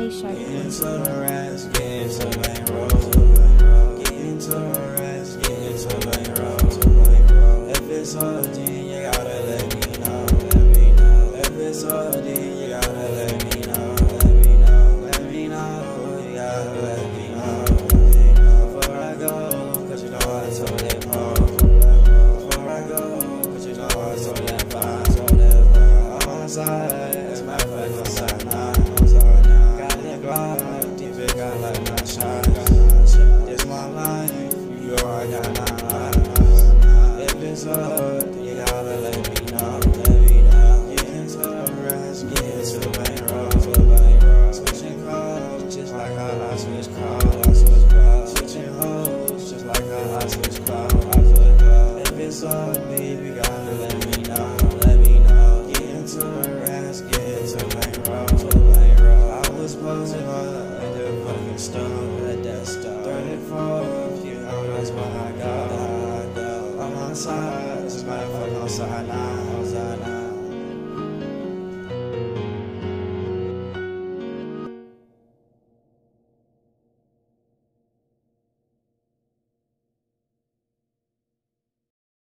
really sharp. Get into the rest, get into the bankroll. Get into the rest, get into the bankroll. If it's OD, you gotta let me know. Let me know. If it's OD, you gotta let me know. Let me know. Let me know. You gotta let me know. Before I go, 'cause you know I told that pole. Before I go, 'cause you know I told that vibe. On my side, it's my fucking side now. Got that Glock, deep it got like my shot. This my life, you already got 9 lives. If it's up, then you gotta let me know. Let me know. Get into the rest, get into the bankroll. Switching calls, just like how I switch calls. Switching hoes, just like how I switch calls. If it's up, baby, you gotta let me know. Let me know. Get into the rest, get into the bankroll. I was posing up at the fucking stove, at that stuff. 34, you know that's what I got. On my side, this motherfucker on side now.